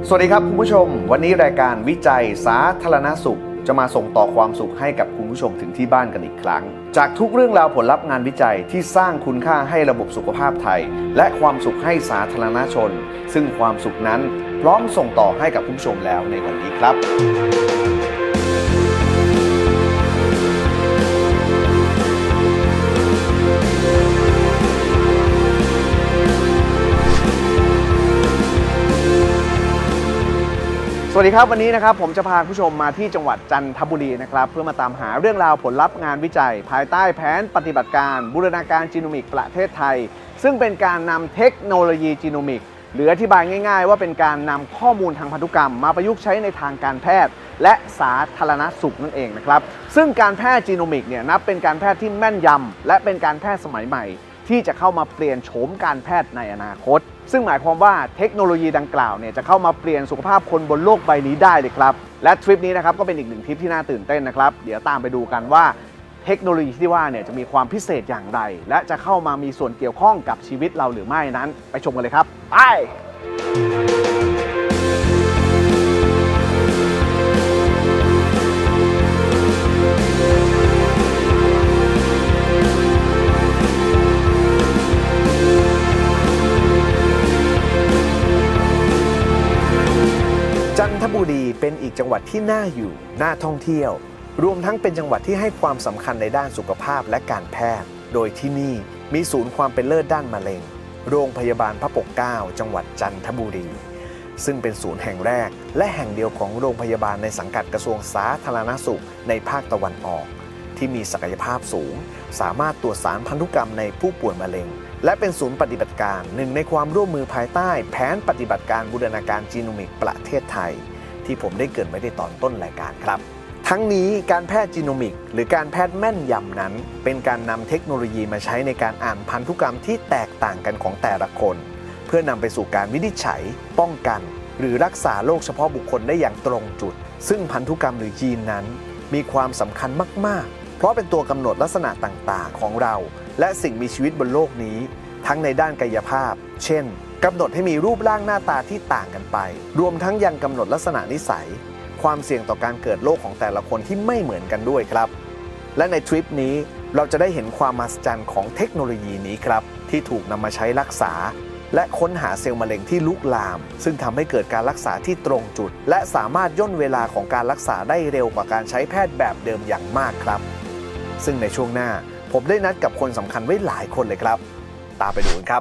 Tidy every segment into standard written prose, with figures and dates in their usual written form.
สวัสดีครับคุณผู้ชมวันนี้รายการวิจัยสาธารณสุขจะมาส่งต่อความสุขให้กับคุณผู้ชมถึงที่บ้านกันอีกครั้งจากทุกเรื่องราวผลลัพธ์งานวิจัยที่สร้างคุณค่าให้ระบบสุขภาพไทยและความสุขให้สาธารณชนซึ่งความสุขนั้นพร้อมส่งต่อให้กับคุณผู้ชมแล้วในวันนี้ครับสวัสดีครับวันนี้นะครับผมจะพาผู้ชมมาที่จังหวัดจันทบุรีนะครับเพื่อมาตามหาเรื่องราวผลลัพธ์งานวิจัยภายใต้แผนปฏิบัติการบูรณาการจีโนมิกประเทศไทยซึ่งเป็นการนำเทคโนโลยีจีโนมิกหรืออธิบายง่ายๆว่าเป็นการนำข้อมูลทางพันธุกรรมมาประยุกต์ใช้ในทางการแพทย์และสาธารณสุขนั่นเองนะครับซึ่งการแพทย์จีโนมิกเนี่ยนับเป็นการแพทย์ที่แม่นยำและเป็นการแพทย์สมัยใหม่ที่จะเข้ามาเปลี่ยนโฉมการแพทย์ในอนาคตซึ่งหมายความว่าเทคโนโลยีดังกล่าวเนี่ยจะเข้ามาเปลี่ยนสุขภาพคนบนโลกใบนี้ได้เลยครับและทริปนี้นะครับก็เป็นอีกหนึ่งทริปที่น่าตื่นเต้นนะครับเดี๋ยวตามไปดูกันว่าเทคโนโลยีที่ว่าเนี่ยจะมีความพิเศษอย่างไรและจะเข้ามามีส่วนเกี่ยวข้องกับชีวิตเราหรือไม่นั้นไปชมกันเลยครับไปจันทบุรีเป็นอีกจังหวัดที่น่าอยู่น่าท่องเที่ยวรวมทั้งเป็นจังหวัดที่ให้ความสำคัญในด้านสุขภาพและการแพทย์โดยที่นี่มีศูนย์ความเป็นเลิศด้านมะเร็งโรงพยาบาลพระปกเกล้าจังหวัดจันทบุรีซึ่งเป็นศูนย์แห่งแรกและแห่งเดียวของโรงพยาบาลในสังกัดกระทรวงสาธารณสุขในภาคตะวันออกที่มีศักยภาพสูงสามารถตรวจสารพันธุกรรมในผู้ป่วยมะเร็งและเป็นศูนย์ปฏิบัติการหนึ่งในความร่วมมือภายใต้แผนปฏิบัติการบูรณาการจีโนมิกประเทศไทยที่ผมได้เกริ่นไว้ในตอนต้นรายการครับทั้งนี้การแพทย์จีโนมิกหรือการแพทย์แม่นยำนั้นเป็นการนำเทคโนโลยีมาใช้ในการอ่านพันธุกรรมที่แตกต่างกันของแต่ละคนเพื่อนำไปสู่การวินิจฉัยป้องกันหรือรักษาโรคเฉพาะบุคคลได้อย่างตรงจุดซึ่งพันธุกรรมหรือยีนนั้นมีความสำคัญมากๆเพราะเป็นตัวกำหนดลักษณะต่างๆของเราและสิ่งมีชีวิตบนโลกนี้ทั้งในด้านกายภาพเช่นกำหนดให้มีรูปร่างหน้าตาที่ต่างกันไปรวมทั้งยังกำหนดลักษณะนิสัยความเสี่ยงต่อการเกิดโรคของแต่ละคนที่ไม่เหมือนกันด้วยครับและในทริปนี้เราจะได้เห็นความมหัศจรรย์ของเทคโนโลยีนี้ครับที่ถูกนำมาใช้รักษาและค้นหาเซลล์มะเร็งที่ลุกลามซึ่งทำให้เกิดการรักษาที่ตรงจุดและสามารถย่นเวลาของการรักษาได้เร็วกว่าการใช้แพทย์แบบเดิมอย่างมากครับซึ่งในช่วงหน้าผมได้นัดกับคนสำคัญไว้หลายคนเลยครับตามไปดูกันครับ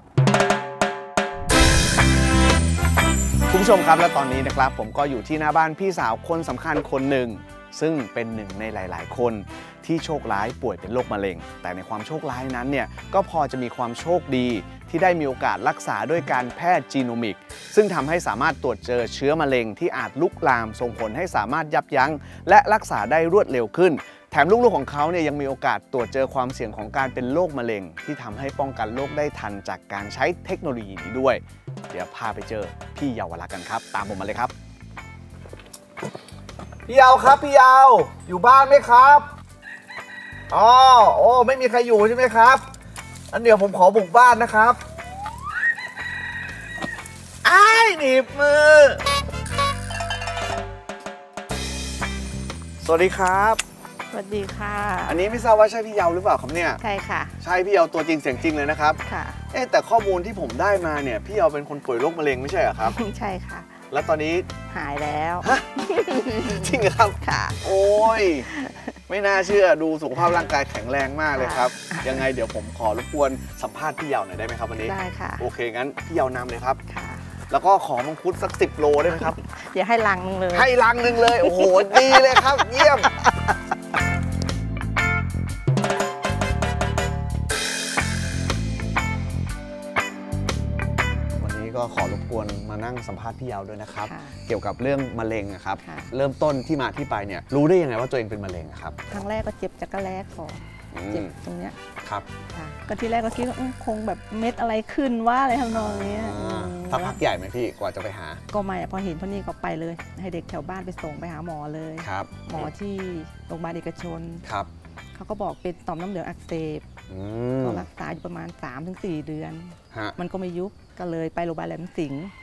คุณผู้ชมครับและตอนนี้นะครับผมก็อยู่ที่หน้าบ้านพี่สาวคนสำคัญคนหนึ่งซึ่งเป็นหนึ่งในหลายๆคนที่โชคร้ายป่วยเป็นโรคมะเร็งแต่ในความโชคร้ายนั้นเนี่ยก็พอจะมีความโชคดีที่ได้มีโอกาสรักษาด้วยการแพทย์จีโนมิกซึ่งทำให้สามารถตรวจเจอเชื้อมะเร็งที่อาจลุกลามส่งผลให้สามารถยับยั้งและรักษาได้รวดเร็วขึ้นแถมลูกๆของเขาเนี่ยยังมีโอกาสตรวจเจอความเสี่ยงของการเป็นโรคมะเร็งที่ทำให้ป้องกันโรคได้ทันจากการใช้เทคโนโลยีนี้ด้วยเดี๋ยวพาไปเจอพี่เยาวลักษณ์กันครับตามผมมาเลยครับพี่เยาวครับพี่เยาวอยู่บ้านไหมครับอ๋อโอ้ไม่มีใครอยู่ใช่ไหมครับงั้นเดี๋ยวผมขอบุกบ้านนะครับอ้ายหนีบมือสวัสดีครับสวัสดีค่ะอันนี้ไม่ทราบว่าใช่พี่เยาวหรือเปล่าครับเนี่ยใช่ค่ะใช่พี่เยาวตัวจริงเสียงจริงเลยนะครับค่ะแต่ข้อมูลที่ผมได้มาเนี่ยพี่เยาวเป็นคนป่วยโรคมะเร็งไม่ใช่เหรอครับใช่ค่ะแล้วตอนนี้หายแล้วจริงเหรอครับค่ะโอ้ยไม่น่าเชื่อดูสุขภาพร่างกายแข็งแรงมากเลยครับยังไงเดี๋ยวผมขอรบกวนสัมภาษณ์พี่เยาวหน่อยได้ไหมครับวันนี้ได้ค่ะโอเคงั้นพี่เยาวนำเลยครับค่ะแล้วก็ขอมังคุดสัก10 โลได้ไหมครับอย่าให้ลังนึงเลยให้ลังนึงเลยโอ้โหดีเลยครับเยี่ยมก็ขอรบกวนมานั่งสัมภาษณ์พี่เยาวด้วยนะครับเกี่ยวกับเรื่องมะเร็งครับเริ่มต้นที่มาที่ไปเนี่ยรู้ได้ยังไงว่าตัวเองเป็นมะเร็งครับครั้งแรกก็เจ็บจักรแรกก่อนเจ็บตรงเนี้ยครับก็ที่แรกก็คิดว่าคงแบบเม็ดอะไรขึ้นว่าอะไรทำนองนี้ถ้าพักใหญ่ไหมพี่กว่าจะไปหาก็ไม่พอเห็นพอนี่ก็ไปเลยให้เด็กแถวบ้านไปส่งไปหาหมอเลยครับหมอที่โรงพยาบาลเอกชนครับเขาก็บอกเป็นต่อมน้ำเหลืองอักเสบก็รักษาอยู่ประมาณ 3-4 เดือนมันก็ไม่ยุบก็เลยไปโรงพยาบาลแหลมสิงห์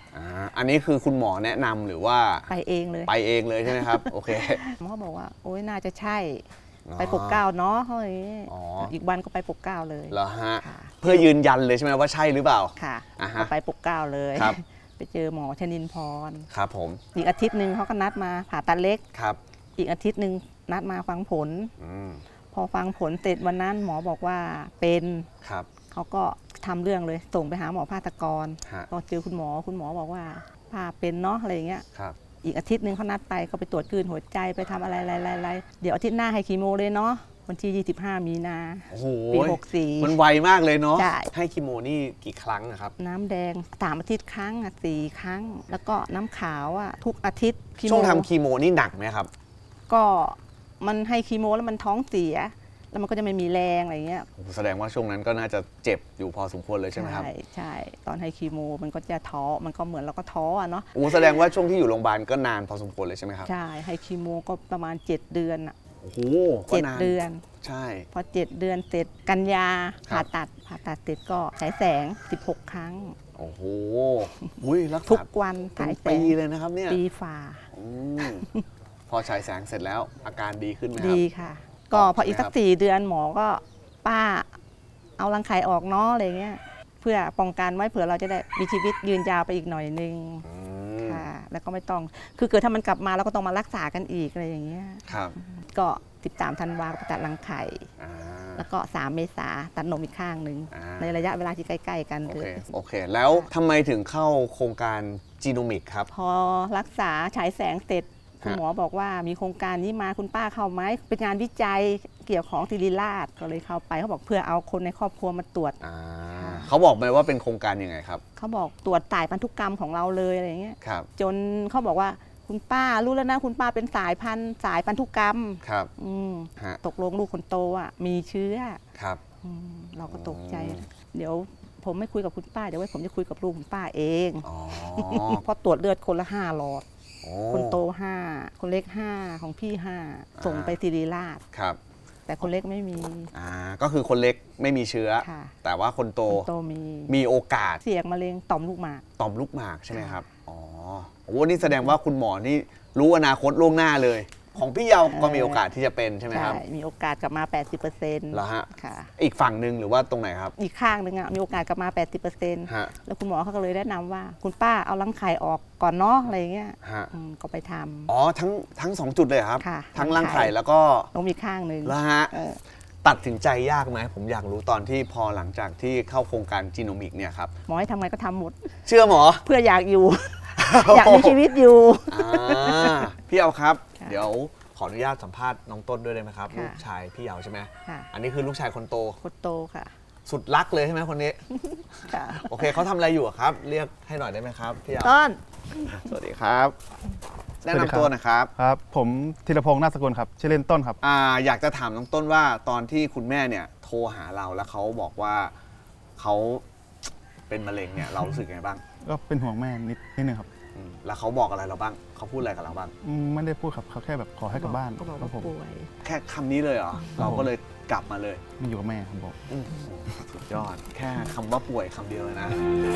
อันนี้คือคุณหมอแนะนำหรือว่าไปเองเลยไปเองเลยใช่ไหมครับ โอเคหมอบอกว่าโอ๊ยน่าจะใช่ไปปกเกล้าเนาะเฮ้ยอีกวันก็ไปปกเกล้าเลยเหรอฮะเพื่อยืนยันเลยใช่ไหมว่าใช่หรือเปล่าค่ะไปปกเกล้าเลยไปเจอหมอชนินพรครับผมอีกอาทิตย์หนึ่งเขาก็นัดมาผ่าตัดเล็กครับอีกอาทิตย์หนึ่งนัดมาฟังผลพอฟังผลเสร็จวันนั้นหมอบอกว่าเป็นครับเขาก็ทำเรื่องเลยส่งไปหาหมอภาสกรก็เจอคุณหมอบอกว่าผ่าเป็นเนาะอะไรอย่างเงี้ยอีกอาทิตย์หนึ่งเขานัดไปก็ไปตรวจคลื่นหัวใจไปทำอะไรเดี๋ยวอาทิตย์หน้าให้คีโมเลยเนาะวันที่25 มีนาปี64 มันไวมากเลยเนาะให้คีโมนี่กี่ครั้งนะครับน้ำแดง3 อาทิตย์ครั้ง4 ครั้งแล้วก็น้ำขาวทุกอาทิตย์ช่วงทำคีโมนี่หนักไหมครับก็มันให้คีโมแล้วมันท้องเสียแล้วมันก็จะไม่มีแรงอะไรเงี้ยแสดงว่าช่วงนั้นก็น่าจะเจ็บอยู่พอสมควรเลยใช่ไหมครับใช่ตอนให้คีโมมันก็จะท้อมันก็เหมือนเราก็ท้อเนาะแสดงว่าช่วงที่อยู่โรงพยาบาลก็นานพอสมควรเลยใช่ไหมครับใช่ให้คีโมก็ประมาณ7 เดือนโอ้โห 7 เดือนใช่พอ7 เดือนเสร็จกันยาผ่าตัดเสร็จก็ฉายแสง16 ครั้งโอ้โหรักษาทุกวันฉายแสงปีเลยนะครับเนี่ยปีฝ่าพอฉายแสงเสร็จแล้วอาการดีขึ้นไหมครับดีค่ะก็พออีกสัก4 เดือนหมอก็ป้าเอารังไข่ออกเนาะอะไรเงี้ยเพื่อป้องกันไว้เผื่อเราจะได้มีชีวิตยืนยาวไปอีกหน่อยนึงค่ะแล้วก็ไม่ต้องคือเกิดถ้ามันกลับมาเราก็ต้องมารักษากันอีกอะไรอย่างเงี้ยครับก็13 ธันวาคมตัดรังไข่แล้วก็3 เมษาตัดนมอีกข้างหนึ่งในระยะเวลาที่ใกล้ๆกันเลยโอเคแล้วทำไมถึงเข้าโครงการจีโนมิกครับพอรักษาฉายแสงเสร็จคุณหมอบอกว่ามีโครงการนี้มาคุณป้าเข้าไหมเป็นงานวิจัยเกี่ยวของศิริราชก็เลยเข้าไปเขาบอกเพื่อเอาคนในครอบครัวมาตรวจเขาบอกไหมว่าเป็นโครงการยังไงครับเขาบอกตรวจสายพันธุกรรมของเราเลยอะไรเงี้ยจนเขาบอกว่าคุณป้ารู้แล้วนะคุณป้าเป็นสายพันธุกรรมครับตกลงลูกคนโตมีเชื้อครับเราก็ตกใจเดี๋ยวผมไม่คุยกับคุณป้าเดี๋ยวไว้ผมจะคุยกับลูกคุณป้าเอง เพราะตรวจเลือดคนละ5 หลอดคนโต5คนเล็ก5ของพี่5ส่งไปศิริราชครับแต่คนเล็กไม่มีก็คือคนเล็กไม่มีเชื้อแต่ว่าคนโตมีโอกาสเสี่ยงมะเร็งต่อมลูกหมากใช่ไหมครับนี่แสดงว่าคุณหมอนี่รู้อนาคตล่วงหน้าเลยของพี่เยาก็มีโอกาสที่จะเป็นใช่ไหมครับใช่มีโอกาสกลับมา 80% เหรอฮะอีกฝั่งหนึ่งหรือว่าตรงไหนครับอีกข้างหนึ่งมีโอกาสกลับมา 80%แล้วคุณหมอเขาก็เลยแนะนำว่าคุณป้าเอารังไข่ออกก่อนเนาะอะไรเงี้ยก็ไปทำทั้ง2 จุดเลยครับทั้งรังไข่แล้วก็ตรงมีข้างหนึ่งแล้วฮะตัดสินใจยากไหมผมอยากรู้ตอนที่พอหลังจากที่เข้าโครงการจีโนมิกเนี่ยครับหมอให้ทำไงก็ทำหมดเชื่อหมอเพื่ออยากอยู่ อยากมีชีวิตอยู่พี่เยาครับเดี๋ยวขออนุญาตสัมภาษณ์น้องต้นด้วยได้ไหมครับลูกชายพี่เยาใช่ไหมอันนี้คือลูกชายคนโตค่ะสุดรักเลยใช่ไหมคนนี้โอเคเขาทำอะไรอยู่ครับเรียกให้หน่อยได้ไหมครับพี่เยาต้นสวัสดีครับแนะนำตัวนะครับครับผมธีรพงษ์นาฏสกุลครับชื่อเล่นต้นครับอยากจะถามน้องต้นว่าตอนที่คุณแม่เนี่ยโทรหาเราแล้วเขาบอกว่าเขาเป็นมะเร็งเนี่ยเรารู้สึกไงบ้างก็เป็นห่วงแม่นิดนึงครับแล้วเขาบอกอะไรเราบ้างเขาพูดอะไรกับเราบ้างไม่ได้พูดครับเขาแค่แบบขอให้กลับบ้านครับผมแค่คำนี้เลยเหรอเราก็เลยกลับมาเลยไม่อยู่กับแม่ผมบอกสุดยอดแค่คำว่าป่วยคำเดียวเลยนะ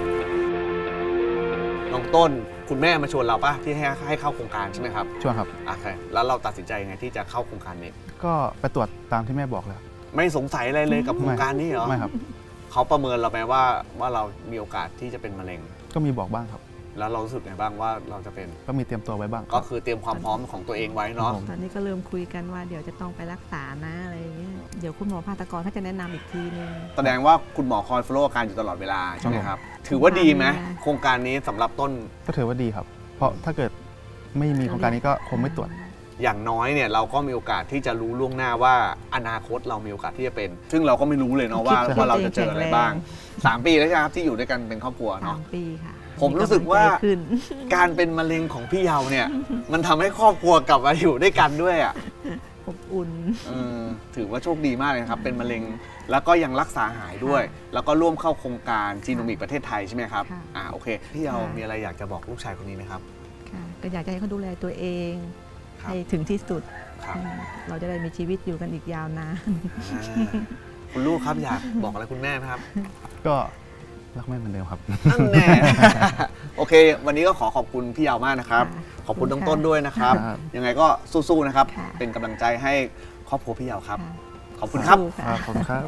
น้องต้นคุณแม่มาชวนเราป่ะที่ให้เข้าโครงการใช่ไหมครับชวนครับโอเคแล้วเราตัดสินใจยังไงที่จะเข้าโครงการนี้ก็ไปตรวจตามที่แม่บอกเลยไม่สงสัยอะไรเลยกับโครงการนี้เหรอไม่ครับเขาประเมินเราไหมว่าเรามีโอกาสที่จะเป็นมะเร็งก็มีบอกบ้างครับแล้วเรารู้สึกไงบ้างว่าเราจะเป็นก็มีเตรียมตัวไว้บ้างก็คือเตรียมความพร้อมของตัวเองไว้เนาะตอนนี้ก็เริ่มคุยกันว่าเดี๋ยวจะต้องไปรักษานะอะไรอย่างเงี้ยเดี๋ยวคุณหมอภาสกรเขาจะแนะนำอีกทีนึงแสดงว่าคุณหมอคอย follow อาการอยู่ตลอดเวลาใช่ไหมครับถือว่าดีไหมโครงการนี้สำหรับต้นก็ถือว่าดีครับเพราะถ้าเกิดไม่มีโครงการนี้ก็คงไม่ตรวจอย่างน้อยเนี่ยเราก็มีโอกาสที่จะรู้ล่วงหน้าว่าอนาคตเรามีโอกาสที่จะเป็นซึ่งเราก็ไม่รู้เลยเนาะว่าเราจะเจออะไรบ้าง3 ปีแล้วใช่ไหมครับที่อยู่ด้วยกันเป็นครอบครัวเนาะ 3 ปีค่ะผมรู้สึกว่าการเป็นมะเร็งของพี่เยาเนี่ยมันทำให้ครอบครัวกลับมาอยู่ด้วยกันด้วยอบอุ่นถือว่าโชคดีมากเลยครับเป็นมะเร็งแล้วก็ยังรักษาหายด้วยแล้วก็ร่วมเข้าโครงการจีโนมิกประเทศไทยใช่ไหมครับโอเคพี่เยามีอะไรอยากจะบอกลูกชายคนนี้ไหมครับก็อยากให้เขาดูแลตัวเองให้ถึงที่สุดเราจะได้มีชีวิตอยู่กันอีกยาวนานคุณลูกครับอยากบอกอะไรคุณแม่ไหมครับก็รักแม่เหมือนเดิมครับนั่นแน่ โอเค วันนี้ก็ขอขอบคุณพี่ยาวมากนะครับ ขอบคุณน้องต้นด้วยนะครับ ยังไงก็สู้ๆนะครับ เป็นกำลังใจให้ครอบครัวพี่ยาวครับ ขอบคุณครับขอบคุณครับ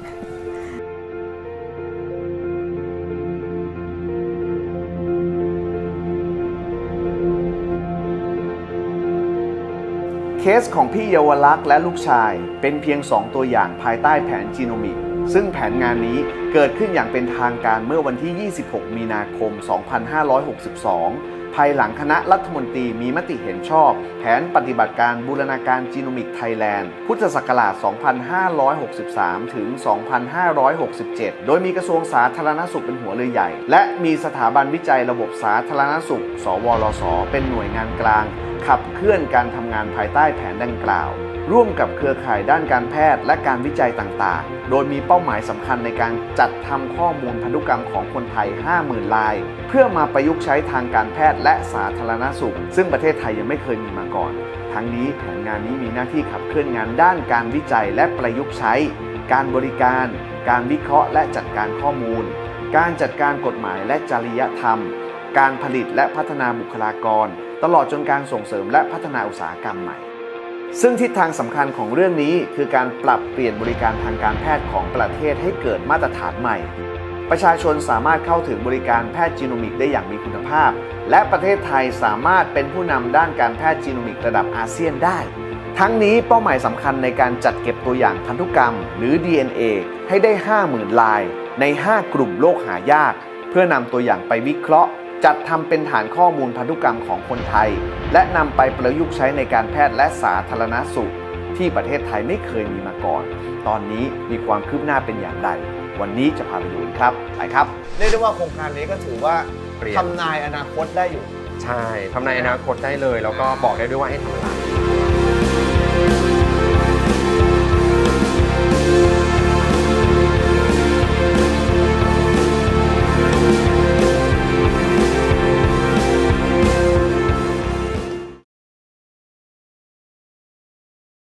เคสของพี่เยาวลักษณ์และลูกชายเป็นเพียง 2 ตัวอย่างภายใต้แผนจีโนมิกซึ่งแผนงานนี้เกิดขึ้นอย่างเป็นทางการเมื่อวันที่ 26 มีนาคม 2562 ภายหลังคณะรัฐมนตรีมีมติเห็นชอบแผนปฏิบัติการบูรณาการจีโนมิกไทยแลนด์พุทธศักราช 2563 ถึง 2567 โดยมีกระทรวงสาธารณสุขเป็นหัวเรือใหญ่ และมีสถาบันวิจัยระบบสาธารณสุข สวรส เป็นหน่วยงานกลางขับเคลื่อนการทำงานภายใต้แผนดังกล่าวร่วมกับเครือข่ายด้านการแพทย์และการวิจัยต่างๆโดยมีเป้าหมายสำคัญในการจัดทำข้อมูลพันธุกรรมของคนไทย 50,000 ลายเพื่อมาประยุกต์ใช้ทางการแพทย์และสาธารณสุขซึ่งประเทศไทยยังไม่เคยมีมาก่อนทั้งนี้แผนงานนี้มีหน้าที่ขับเคลื่อนงานด้านการวิจัยและประยุกต์ใช้การบริการการวิเคราะห์และจัดการข้อมูลการจัดการกฎหมายและจริยธรรมการผลิตและพัฒนาบุคลากรตลอดจนการส่งเสริมและพัฒนาอุตสาหกรรมใหม่ซึ่งทิศทางสำคัญของเรื่องนี้คือการปรับเปลี่ยนบริการทางการแพทย์ของประเทศให้เกิดมาตรฐานใหม่ประชาชนสามารถเข้าถึงบริการแพทย์จีโนมิกได้อย่างมีคุณภาพและประเทศไทยสามารถเป็นผู้นำด้านการแพทย์จีโนมิกระดับอาเซียนได้ทั้งนี้เป้าหมายสำคัญในการจัดเก็บตัวอย่างพันธุกรรมหรือ DNA ให้ได้ 50,000 ลายใน 5 กลุ่มโรคหายากเพื่อนำตัวอย่างไปวิเคราะห์จัดทำเป็นฐานข้อมูลพันธุกรรมของคนไทยและนำไปประยุกต์ใช้ในการแพทย์และสาธารณสุขที่ประเทศไทยไม่เคยมีมาก่อนตอนนี้มีความคืบหน้าเป็นอย่างไรวันนี้จะพาไปดูครับไปครับเรียกได้ว่าโครงการนี้ก็ถือว่าทำนายอนาคตได้อยู่ใช่ทำนายอนาคตได้เลยแล้วก็บอกได้ด้วยว่าให้ทำอะไร